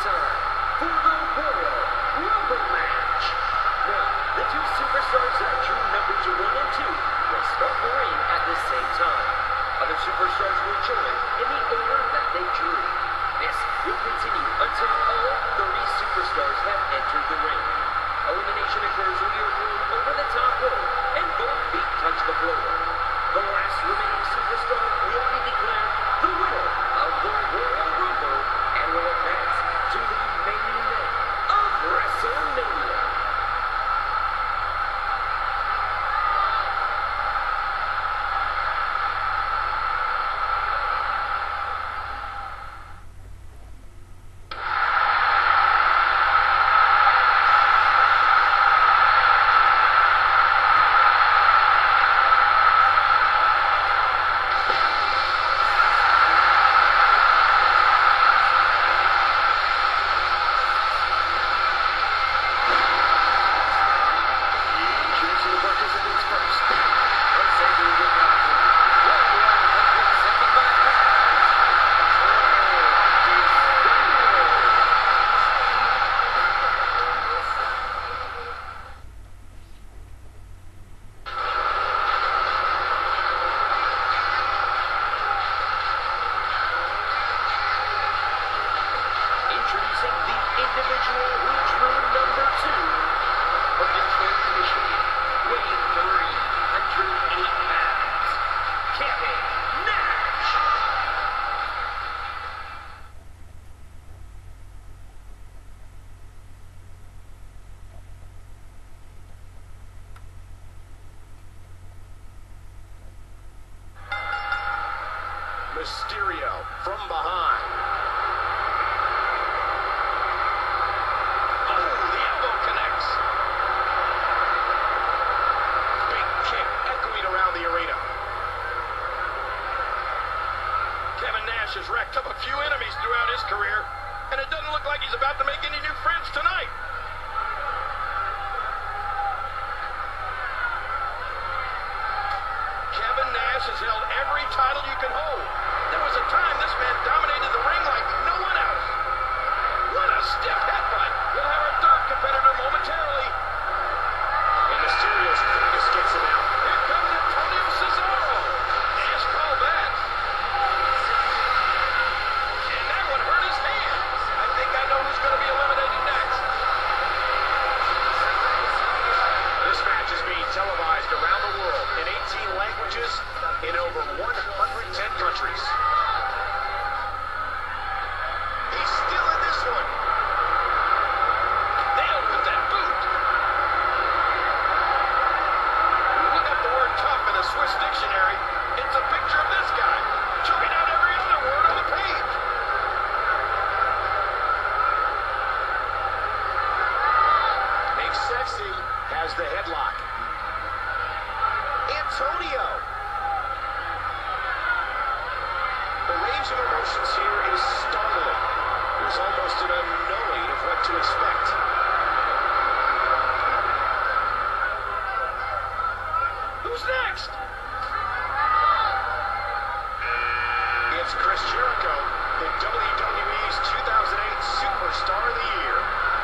time for the Royal Rumble match. Now, the two superstars that drew numbers 1 and 2 will start the ring at the same time. Other superstars will join in the order that they drew. This will continue until all 30 superstars have entered the ring. Elimination occurs when you are thrown over the top rope and both feet touch the floor. The last remaining superstar will be declared the winner of the Royal Rumble and will advance to the main event of WrestleMania. Individual who drew number 2 from Detroit, Michigan, weighing 308 pounds, Kevin Nash. Mysterio from behind. Kevin Nash has racked up a few enemies throughout his career, and it doesn't look like he's about to make any new friends tonight. Kevin Nash has held every title you can hold. There was a time this man dominated the ring like no one else. What a stiff headbutt. We'll have our third competitor momentarily. And Mysterio's focus gets him out. Here comes Antonio Cesaro. Nash called that. Who's going to be eliminated next? This match is being televised around the world in 18 languages in over 110 countries. He's still in this one. Nailed with that boot. Look up the word tough in the Swiss dictionary. It's a picture of this guy, choking out every other word on the page. Sexy has the headlock. Antonio. The range of emotions here is startling. There's almost an unknowing of what to expect. Who's next? It's Chris Jericho, the WWE's 2008 Superstar of the Year.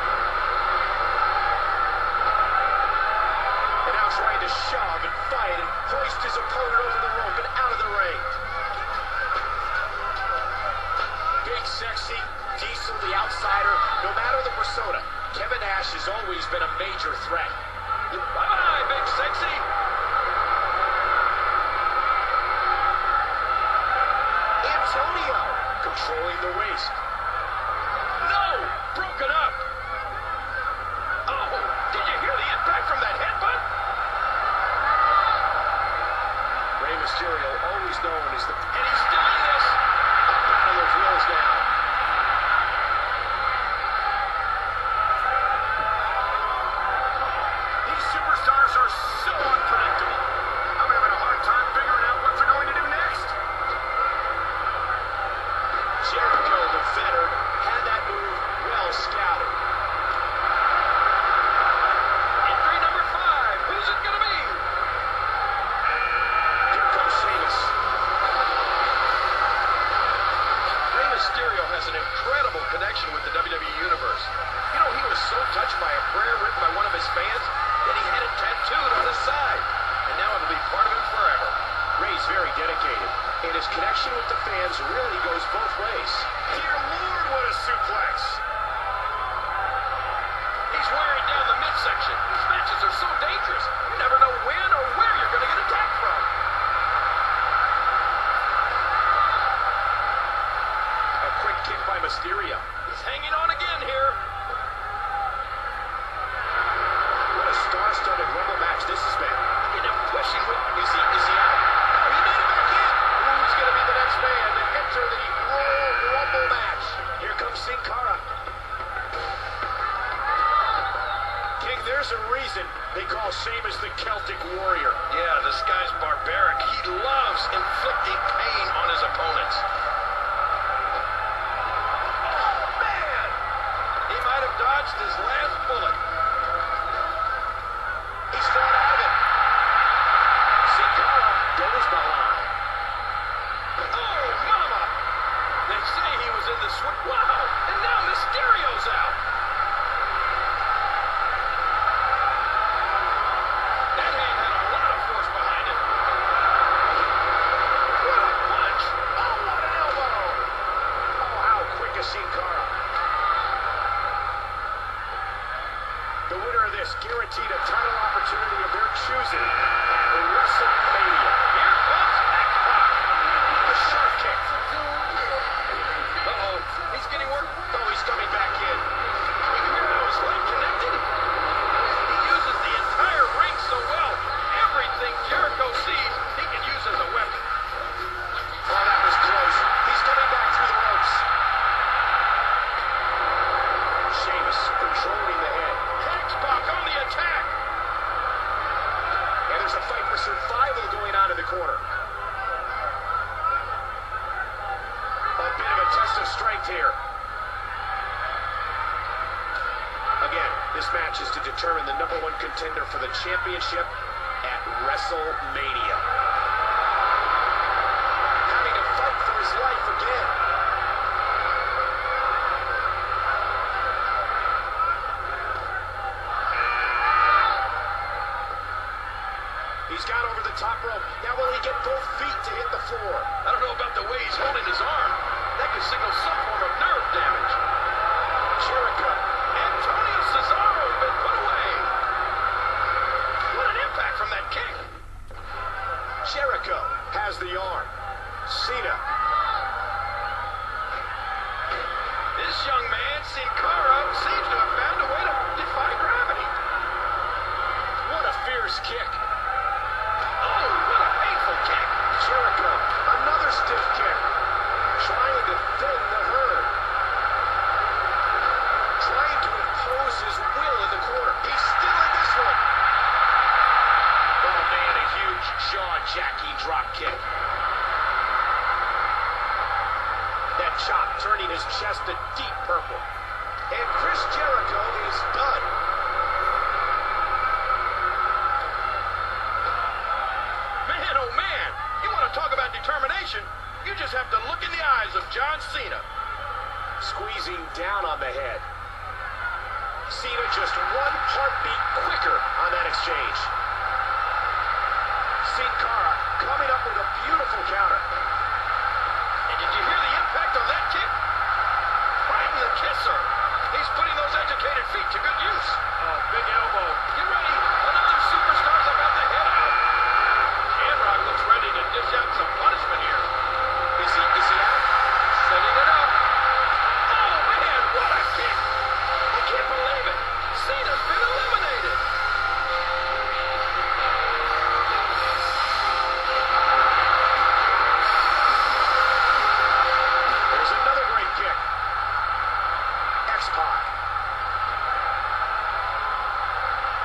Trying to shove and fight and hoist his opponent over the rope and out of the ring. Big, sexy, Diesel, the outsider, no matter the persona, Kevin Nash has always been a major threat. Bye-bye, Big Sexy. Antonio controlling the waist. No! Broken up. Oh, did you hear the impact from that headbutt? Mysterio, always known as the... And he's doing this! A battle of wills now. These superstars are so unpredictable. I'm having a hard time figuring out what they're going to do next. Jericho, the vet. Mysterio. He's hanging on again here. What a star-studded Rumble match this has been. Look at him pushing with... Is he out? No, he made it back in. Who's going to be the next man to enter the Royal Rumble match? Here comes Sin Cara. King, there's a reason they call Sheamus the Celtic Warrior. Yeah, this guy's barbaric. He loves inflicting pain on his opponents. Oh, man! He might have dodged his last bullet. He's thrown out of it. Sin Cara goes behind. Oh, mama! They say he was in the swing. Wow! And now Mysterio's out. That hand had a lot of force behind it. What a punch! Oh, what an elbow! Oh, how quick is Sin Cara? The winner of this guaranteed a title opportunity of their choosing at WrestleMania. Here comes X-Pac. A sharp kick. Uh-oh. He's getting work. Oh, he's coming back in. You hear how his leg connected? He uses the entire ring so well. Everything Jericho sees, he can use as a weapon. Oh, that was close. He's coming back through the ropes. Sheamus controlling the head. X-Pac on the attack. And there's a fight for survival going on in the corner. A bit of a test of strength here. Again, this match is to determine the #1 contender for the championship at WrestleMania. Having to fight for his life again. He's got over the top rope. Now will he get both feet to hit the floor? I don't know about the way he's holding his arm. That could signal some form of nerve damage. Jericho. Antonio Cesaro has been put away. What an impact from that kick. Jericho has the arm. Cena. This young man, Sin Cara, seems to have found a way to defy gravity. What a fierce kick. Oh, what a painful kick. Jericho, another stiff kick. Trying to thin the herd. Trying to impose his will in the corner. He's still in this one. Oh, man, a huge jaw-jacking drop kick. That chop turning his chest a deep purple. And Chris Jericho is done. Man, oh man, you want to talk about determination? You just have to look in the eyes of John Cena. Squeezing down on the head. Cena just one heartbeat quicker on that exchange. Sin Cara coming up with a beautiful counter. And did you hear the impact on that kick? Right in the kisser. He's putting those educated feet to good use. Big elbow. Get ready. Another superstar's about to head out. Shamrock looks ready to dish out some punishment here. Is he out? Setting it up. Oh, man, what a kick. I can't believe it. Cena's been eliminated. There's another great kick. X-Pac.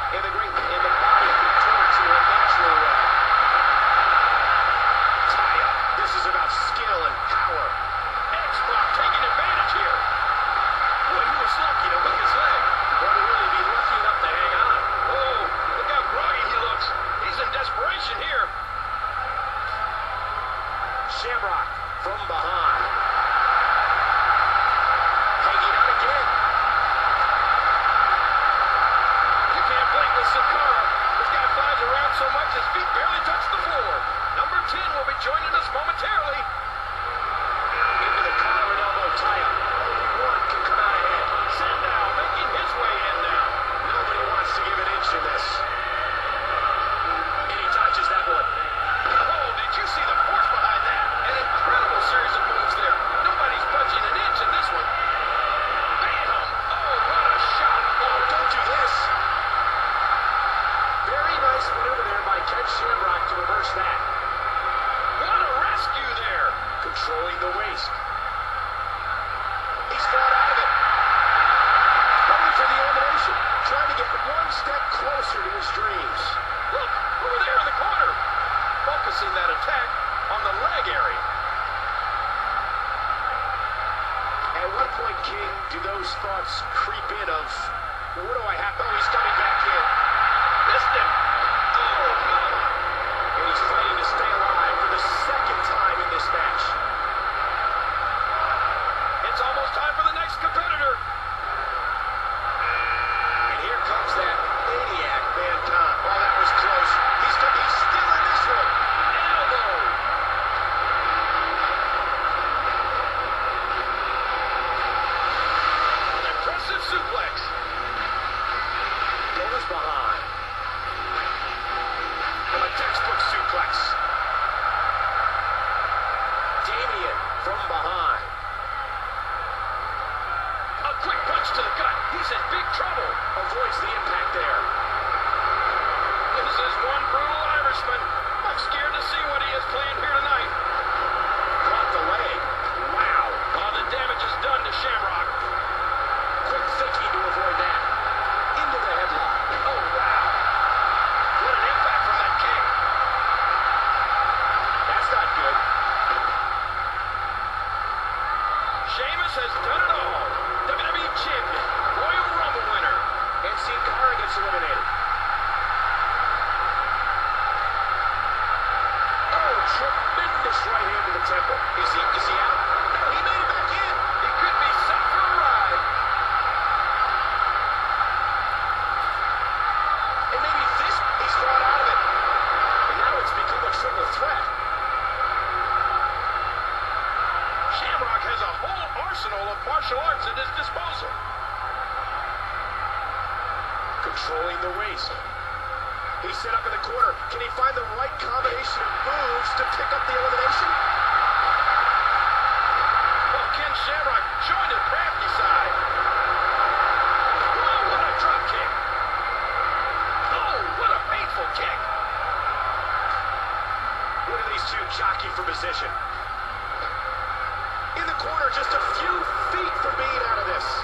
King, do those thoughts creep in of, what do I have? Oh, he's coming back in. Missed him. Oh, mama. And he's fighting to stay alive for the second time in this match. It's almost time for the next competitor. And here comes that maniac, Mankind. Oh, that was close. He's still in this one. Elbow. An impressive suplex. Goes behind. A textbook suplex. Damien from behind. A quick punch to the gut. He's in big trouble. Avoids the impact there. This is one brutal Irishman. I'm scared to see what he is playing here tonight. Caught the leg. Wow. Oh, the damage is done to Shamrock. Quick thinking to avoid that. Into the headlock. Oh, wow. What an impact from that kick. That's not good. Sheamus has done it all. WWE Champion. Royal Rumble winner. And Sin Cara gets eliminated. Oh, tremendous right hand to the temple. Is he out? No, he made it back in. He could be set for a ride. And maybe this, he's thrown out of it. And now it's become a triple threat. Shamrock has a whole arsenal of martial arts at his disposal. Controlling the race. He's set up in the corner. Can he find the right combination of moves to pick up the elimination? Well, Ken Shamrock showing his crafty side. Oh, what a drop kick. Oh, what a painful kick. Look at these two jockeying for position. In the corner, just a few feet from being out of this.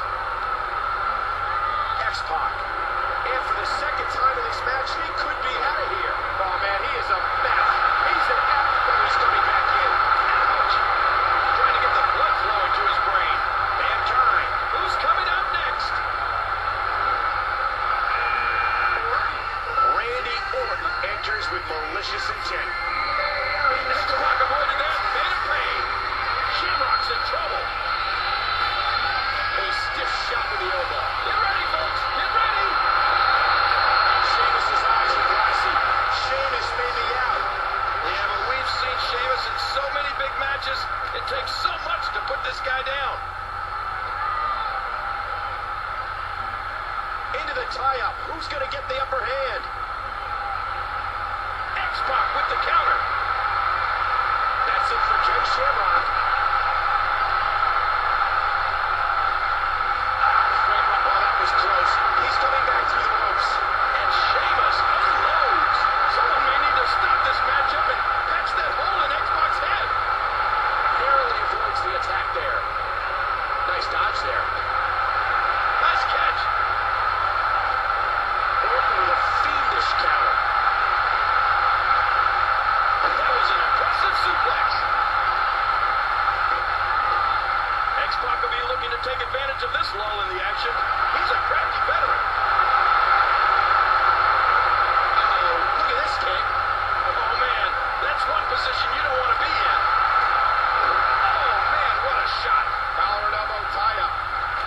X-Pac. And for the second time in this match, he could be out of here. Oh, man, he is a mess. He's an F. Oh, he's coming back in. Ouch. Trying to get the blood flowing to his brain. Mankind. Who's coming up next? Randy Orton enters with malicious intent. X-Pac avoided that. Made him pay. Shamrock's in trouble. A stiff shot with the elbow. Get ready, folks. Get ready. Sheamus' eyes are glassy. Sheamus may be out. Yeah, but we've seen Sheamus in so many big matches. It takes so much to put this guy down. Into the tie-up. Who's going to get the upper hand? X-Pac with the counter. That's it for Ken Shamrock. Oh, that was close. He's coming back through the ropes. And Sheamus unloads. Someone may need to stop this matchup and patch that hole in X-Pac's head. Narrowly avoids the attack there. Nice dodge there. Nice catch. Orton with a fiendish counter. That was an impressive suplex. X-Pac will be looking to take advantage of this lull in the action. He's a crafty veteran. Uh-oh, look at this kick. Oh, man, that's one position you don't want to be in. Oh, man, what a shot. Collar and elbow tie-up.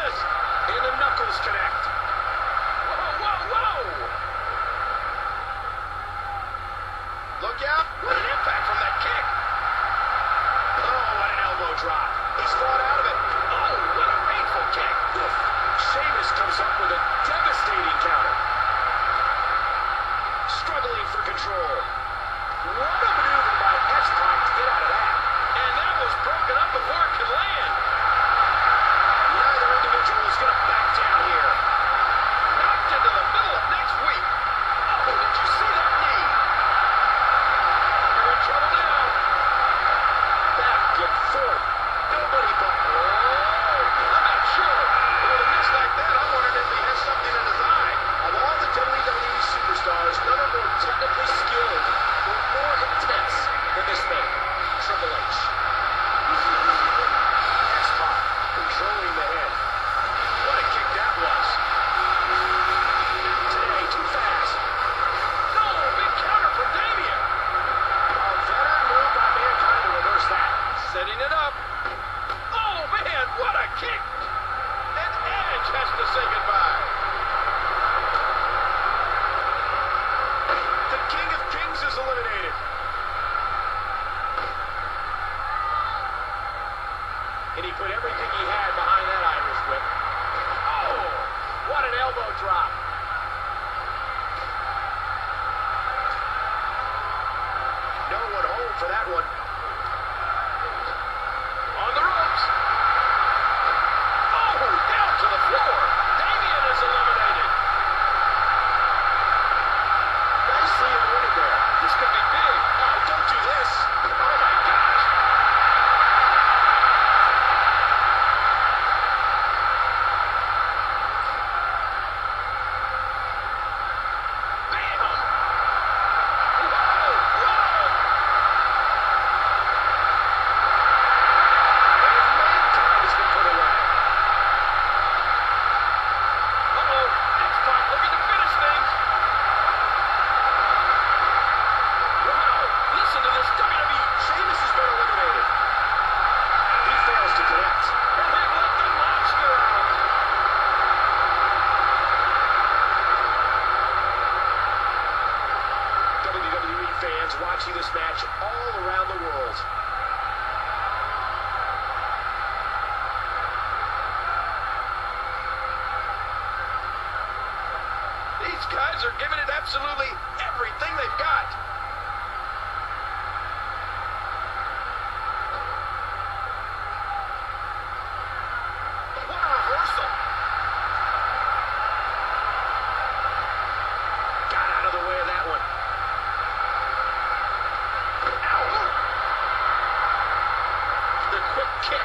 this. And the knuckles connect. Whoa, whoa, whoa. Look out. What an impact from that kick. Oh, what an elbow drop. He's fought out of it. Oh, what a painful kick. Sheamus comes up with a devastating counter. Struggling for control. What a maneuver by X-Pac to get out of that. And that was broken up before it could land. Neither individual is going to back down here. Knocked into the middle of next week. Oh, did you see that knee? You're in trouble now. Back and forth. Nobody but... I'm not sure. But with a miss like that, I'm wondering if he has something in his eye. Of all the WWE superstars, none are more technically skilled or more intense than this man, Triple H. X-Pac controlling the head. What a kick that was. Today, too fast. No, big counter from Damien. A veteran move by Mankind to reverse that. Setting it up. Oh, man, what a kick. And Edge has to say goodbye. The King of Kings is eliminated. And he put everything he had behind that Irish whip. Oh, what an elbow drop. No one home for that one. On the ropes. Oh, down to the floor. Damien is eliminated. Nicely avoided there. This could be big. Oh, don't do this. Oh, my gosh. Bam. Whoa, whoa. And Mankind has been put away. Uh-oh. X-Pac looking to finish things. Wow. Listen to this WWE. Sheamus has been eliminated. He fails to connect. And they've let the monster out. WWE fans watching this match all around the world. These guys are giving it absolutely everything they've got. What a reversal. Got out of the way of that one. Ow. The quick kick.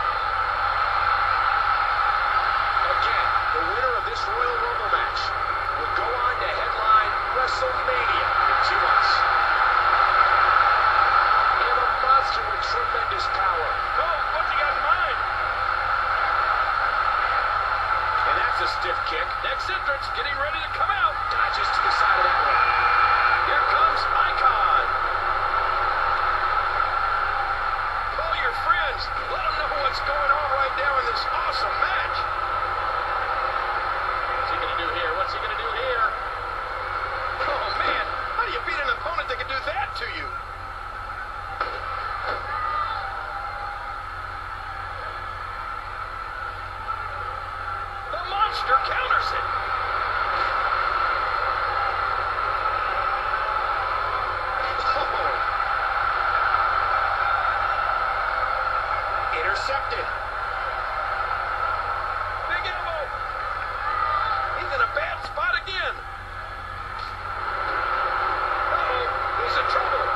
Again, the winner of this Royal Rumble match will go on to headline WrestleMania in 2 months. And a monster with tremendous power. Oh, what's he got in mind? And that's a stiff kick. Next entrance getting ready to come out. Dodges to the side of that one. Here comes Icon. Call your friends. Let them know what's going on right now in this awesome match. What's he going to do here? What's he going to do here? Oh, man. How do you beat an opponent that can do that to you? The monster counters it. Oh. Intercepted. Big elbow. He's in a bad spot again. Uh-oh. He's in trouble.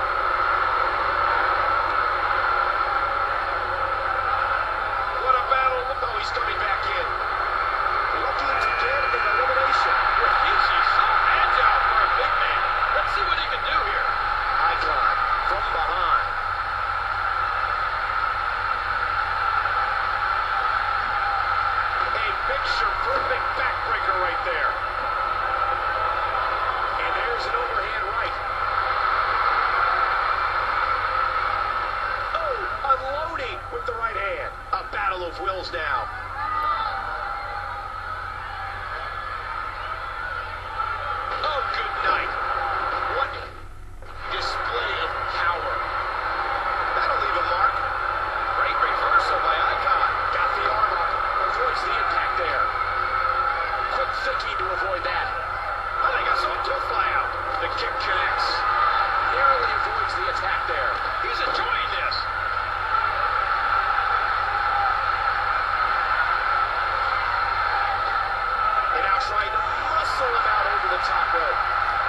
What a battle. Oh, he's coming back in. Looking to get an elimination. Rikishi so agile for a big man. Let's see what he can do here. Icon from behind. A picture-perfect backbreaker right there. And there's an overhand right. Oh, unloading with the right hand. A battle of wills now. trying to muscle him out over the top rope.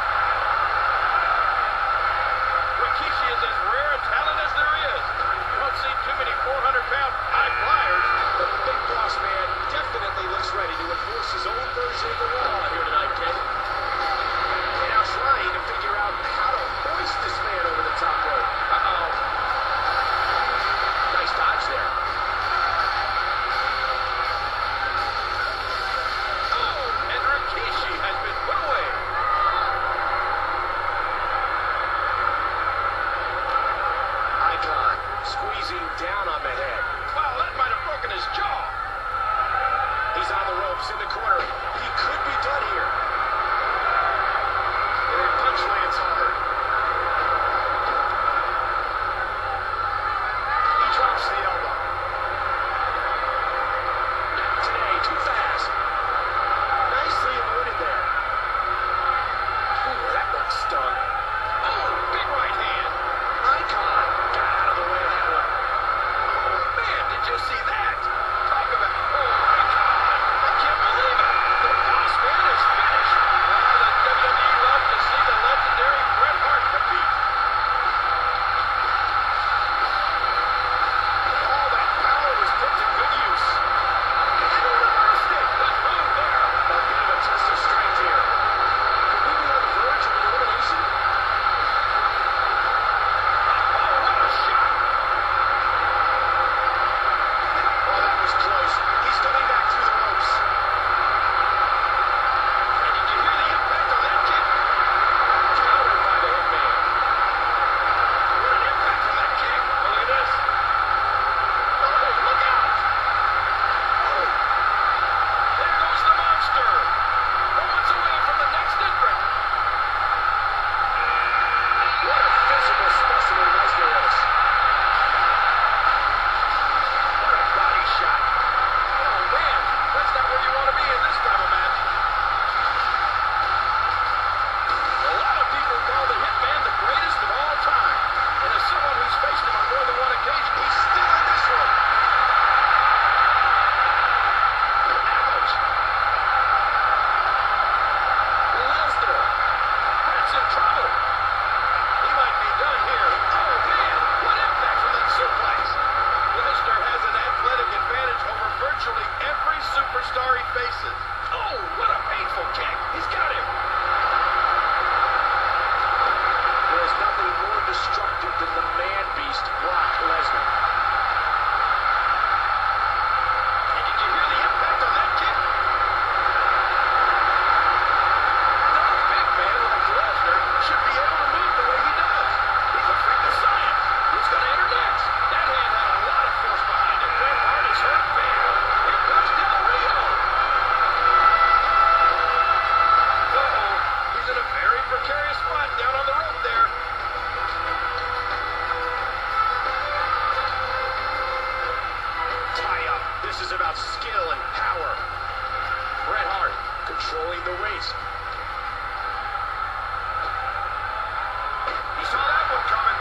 Rikishi is as rare a talent as there is. You don't see too many 400-pound high flyers. The big boss man definitely looks ready to enforce his own version of the law here tonight, Ken. And now trying to figure out how to hoist this man over the top rope. Uh-oh. Nice dodge there. Oh, and Rikishi has been put away. Icon squeezing down on the head. Wow, that might have broken his jaw. He's on the ropes in the corner. He could be done here. And punch lands hard. He drops the elbow. Today, too fast. Nicely avoided there. Ooh, that one stung. Oh, big right hand. Icon got out of the way of that one. Oh, man, did you see that? Talk about, oh, my God. I can't believe it. The boss man is finished. The WWE loves to see the legendary Bret Hart compete. All that power was put to good use. And reversed it. Good move there. A bit of a test of strength here. Could we be on the verge of an elimination? Oh, what a shot. Oh, that was close. He's coming back through the ropes. And did you hear the impact on that kick? Countered by the hitman. What an impact on that kick. Oh, look at this. Oh, look out. Oh, there goes the monster. Moments away from the next entrant. What a physical specimen Lesnar is. What a body shot. Oh, man. That's not where you want to be in this time of match. A lot of people call the Hitman the greatest of all time. And as someone who's faced him on more than one occasion, he's still in this one. Ouch. Lesnar. Bret's in trouble. He might be done here. Oh, man. What impact from that suplex. Lesnar has an athletic advantage over virtually every superstar he faces. Oh, what a painful kick. He's got him. There's nothing more destructive than the man-beast, Brock Lesnar. And did you hear the impact on that kick? No big man like Lesnar should be able to move the way he does. He's a freak of science. Who's going to enter next? That hand had a lot of force behind it. Bret Hart is hurt bad. Here comes Del Rio. Uh-oh. He's in a very precarious spot down on the rope there. Tie up. This is about skill and power. Bret Hart controlling the waist. He saw that one coming.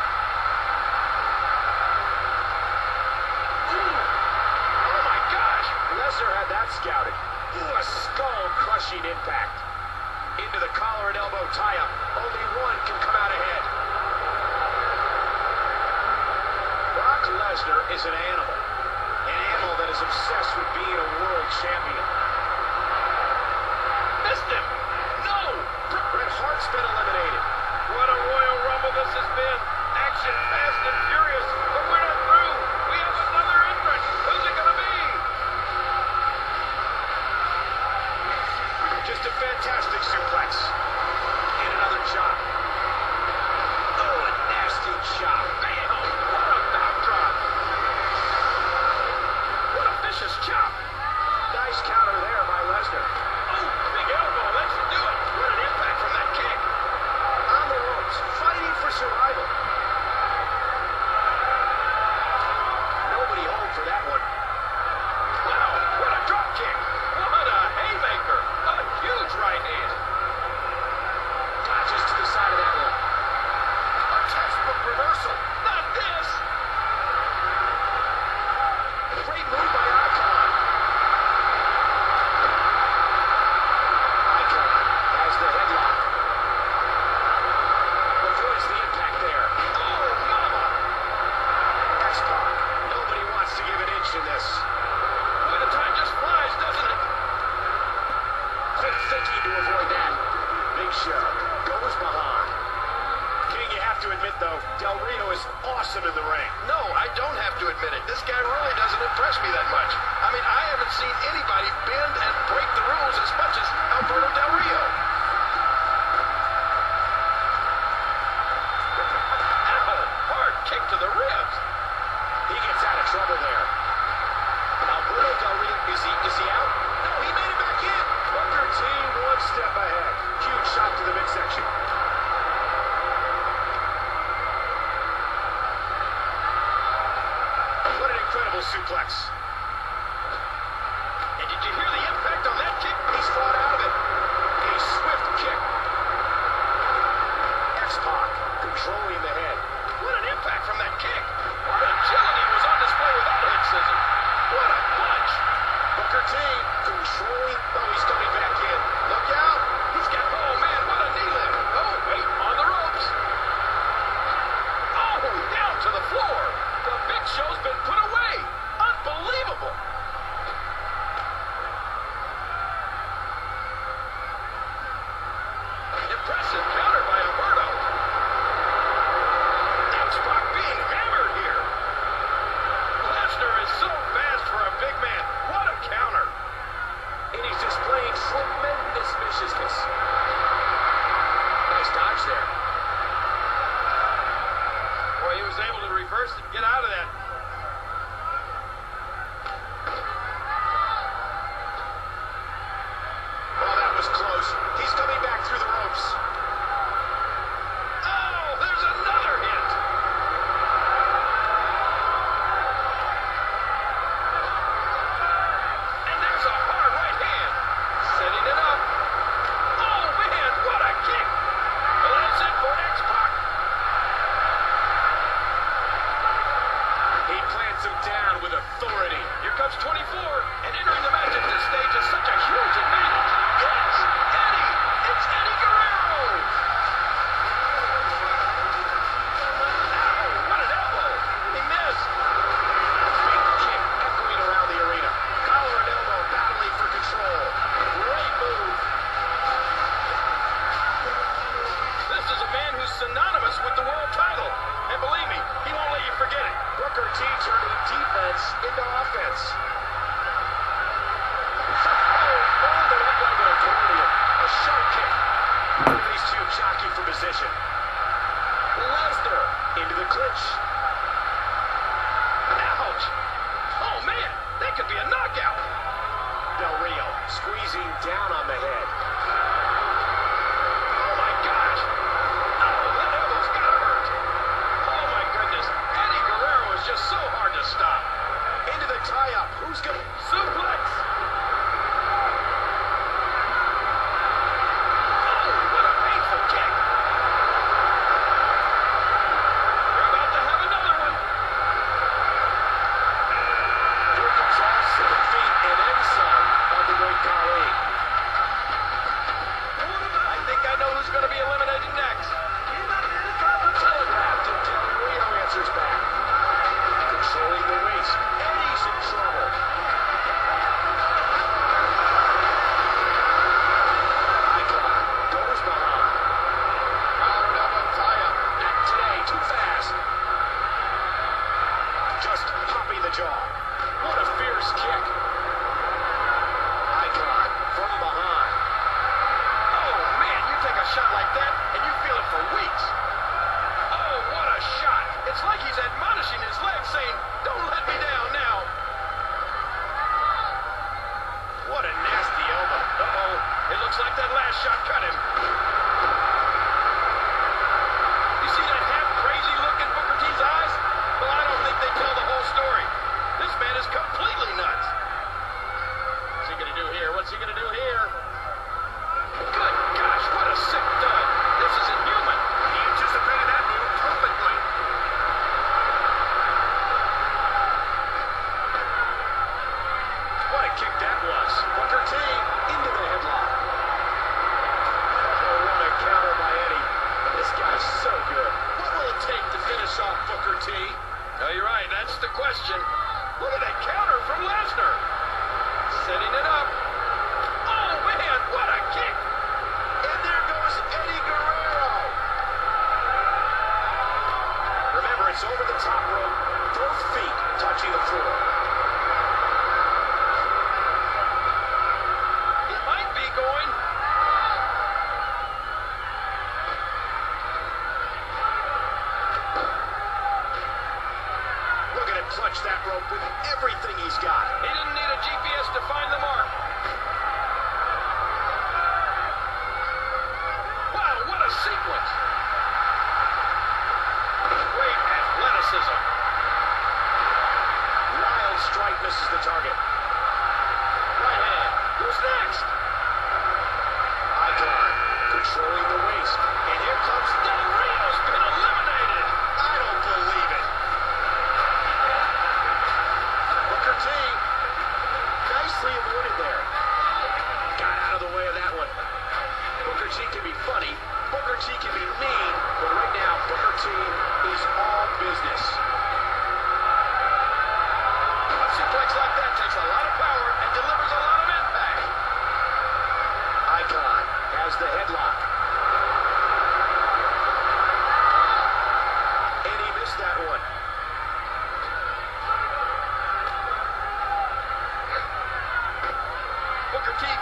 Ooh. Oh, my gosh. Lesnar had that scouted. Ooh, a skull-crushing impact. Into the collar and elbow tie-up. Only one can come out ahead. Brock Lesnar is an animal. An animal that is obsessed with being a world champion. Missed him. No. Bret Hart's been eliminated. What a Royal Rumble this has been. Action fast and furious. But we're not through. We have another entrant. Who's it going to be? Just a fantastic suplex. And another chop. Oh, a nasty chop. Bam. What a backdrop. What a vicious chop. Nice counter there by Lesnar. Oh, big elbow. That should do it. What an impact from that kick. On the ropes, fighting for survival. Nobody home for that one. Wow. What a drop kick. What a haymaker. A huge right hand. Dodges to the side of that one. A textbook reversal. Big Show goes behind. King, you have to admit, though, Del Rio is awesome in the ring. No, I don't have to admit it. This guy really doesn't impress me that much. I mean, I haven't seen anybody bend and break the rules as much as Alberto Del Rio. Ow, hard kick to the ribs. He gets out of trouble there. Alberto Del Rio, is he out? No, he made it back in. Booker T one step ahead. Huge shot to the midsection. What an incredible suplex. And did you hear the impact on that kick? He's fought out of it. A swift kick. X-Pac controlling the head. What an impact from that kick. What agility was on display with that head scissors. What a punch. Booker T controlling. Oh, he's coming back in. Look out. He's got, oh man, what a knee lift. Oh, wait, on the ropes. Oh, down to the floor. The Big Show's been put away. Unbelievable. Impressive counter by Alberto. X-Pac being hammered here. Lesnar is so fast for a big man. What a counter. And he's displaying tremendous viciousness. Nice dodge there. Boy, he was able to reverse and get out of that. Oh, that was close. He's coming back through the ropes. Oh, there's another hit. And there's a hard right hand. Setting it up. Oh, man, what a kick. Well, that's it for X-Pac. He plants him down with authority. Here comes 24, and entering the match at this stage is such a huge advantage. It's Eddie! It's Eddie Guerrero! Ow, what an elbow! He missed! Big kick echoing around the arena. Collar and elbow battling for control. Great move. This is a man who's synonymous with the world title. And believe me, he won't let you forget it. Booker T turning defense into offense. Followed it up like an accordion. A sharp kick. These two jockey for position. Lesnar into the clinch. Ouch! Oh, man, that could be a knockout. Del Rio squeezing down on the head. Oh, my gosh. Oh, that elbow's gotta hurt. Oh, my goodness. Eddie Guerrero is just so hard to stop. Into the tie-up. Who's going to... Suplex. Oh, what a painful kick. We're about to have another one. Here comes all 7 feet and then some of the Great Khali.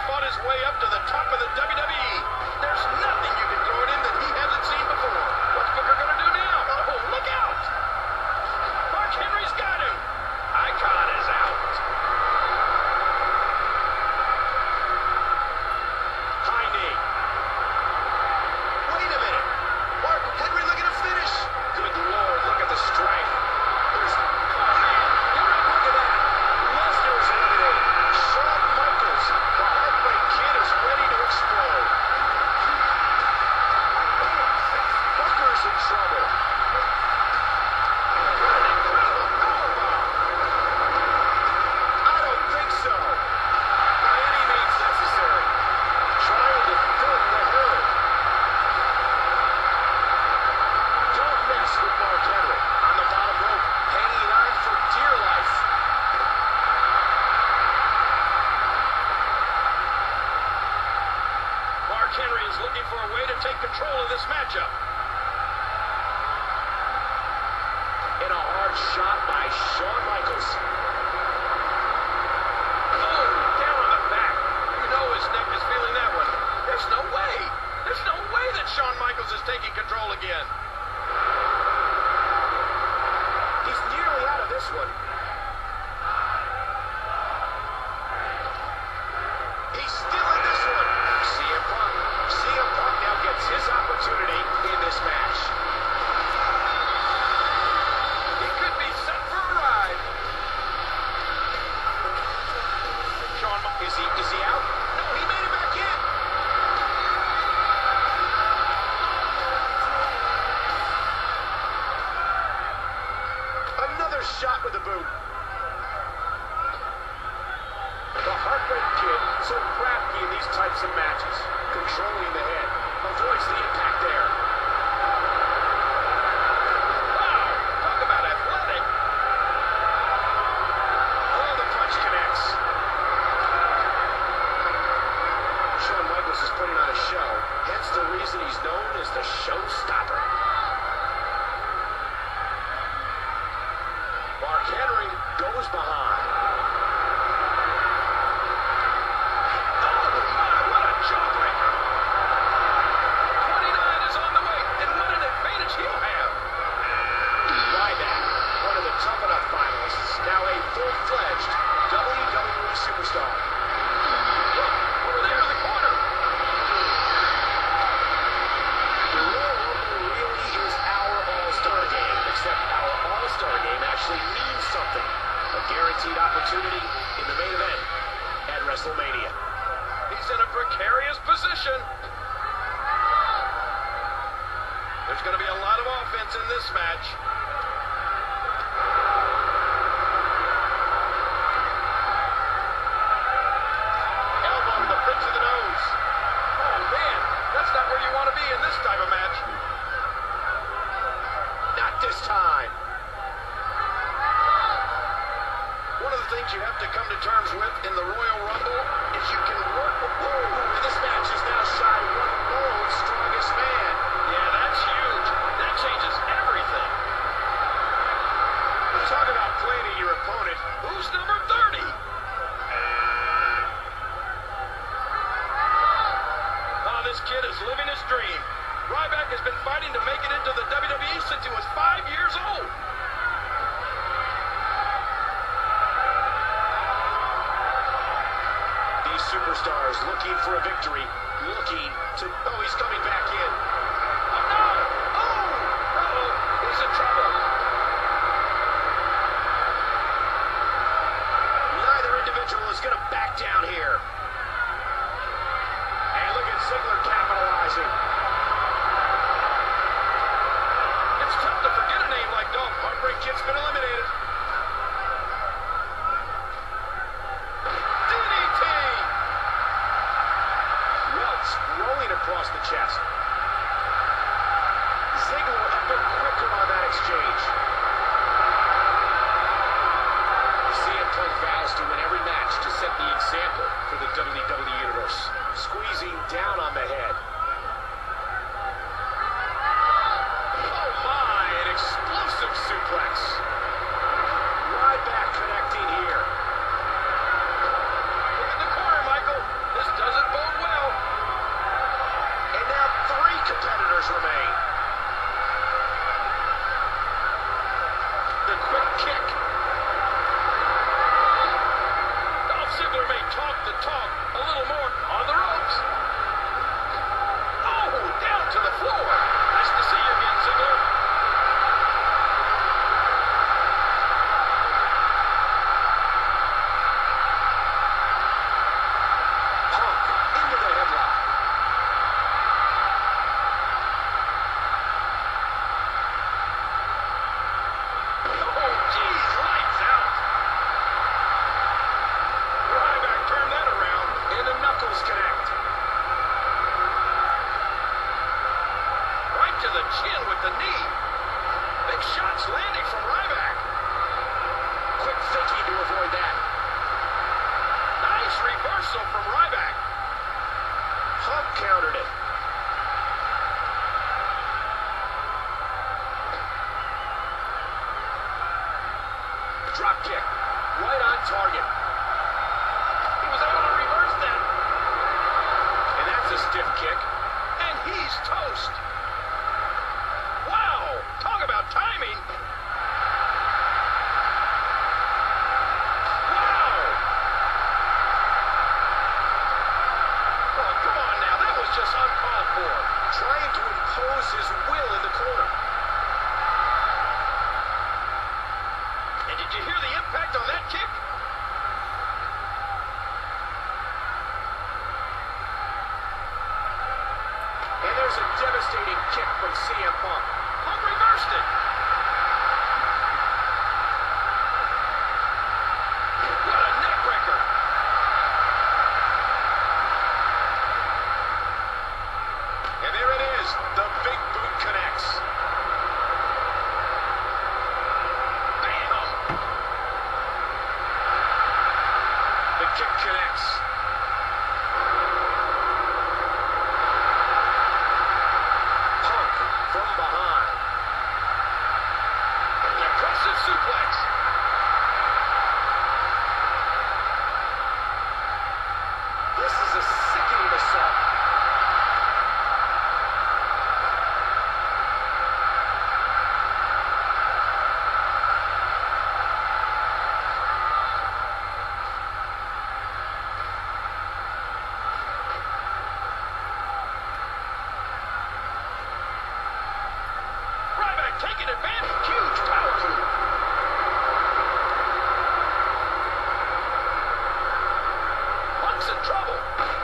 fought his way up to the top of the WWE. There's nothing you can throw it in that he hasn't seen before. What's Booker going to do now? Oh, look out! Mark Henry's got him. Icon is out. High knee. Wait a minute. Mark Henry looking to finish. Good Lord, look at the strength. There's... Oh, man. Look at that. Lesnar is eliminated. Shawn Michaels, the Heartbreak Kid, is ready to explode. Booker's in trouble. What an incredible powerbomb. I don't think so. By any means necessary. Trying to fill the herd. Don't mess with Mark Henry. On the bottom rope, hanging on for dear life. Mark Henry is looking for a way to take control of this matchup. And a hard shot by Shawn Michaels. Oh, down on the back. You know his neck is feeling that one. There's no way. There's no way that Shawn Michaels is taking control again. He's nearly out of this one. He's still in this one. CM Punk. CM Punk now gets his opportunity in this match. He could be set for a ride. Shawn Michaels. Is he out? No, he made it back in. Another shot with the boot. The Heartbreak Kid, so crafty in these types of matches. Controlling the head. Avoids the impact there. Wow, talk about athletic. Oh, the punch connects. Shawn Michaels is putting on a show. Hence the reason he's known as the showstopper. Mark Henry goes behind. Oh, my, what a jawbreaker. 29 is on the way, and what an advantage he'll have. Ryback, one of the Tough Enough finalists, now a full-fledged WWE superstar. Look, over there in the corner. The Royal Rumble really is our all-star game, except our all-star game actually means something. A guaranteed opportunity in the main event at WrestleMania. He's in a precarious position. There's going to be a lot of offense in this match. Elbow to the bridge of the nose. Oh, man, that's not where you want to be in this type of match. Not this time. One of the things you have to come to terms with in the Royal Rumble is you can work. And this match is now shy one world's strongest man. Yeah, that's huge. That changes everything. Talk about playing to your opponent. Who's number 30? Oh, this kid is living his dream. Ryback has been fighting to make it into the WWE since he was 5 years old. These superstars looking for a victory, looking to... Oh, he's coming back in. Oh, no! Oh! Uh-oh, he's in trouble. Neither individual is going to back down here. And look at Ziggler capitalizing. It's tough to forget a name like Dolph. Heartbreak Kid's been eliminated. DDT! Welts rolling across the chest. impose his will in the corner. And did you hear the impact on that kick? And there's a devastating kick from CM Punk. Punk reversed it. What a neck breaker. And there it is. The big boot connects. Bam! The kick connects. Punk from behind. Impressive suplex. This is a sickening assault. Ryback taking advantage. Huge power move. Punk's in trouble.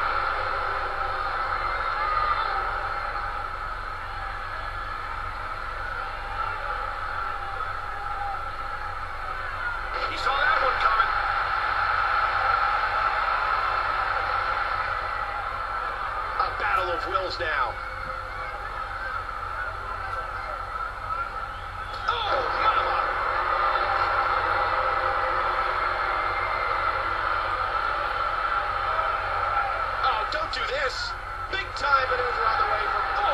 He saw that one coming. A battle of wills now. Oh, mama! Oh, don't do this. Big time maneuver on the way from... Oh,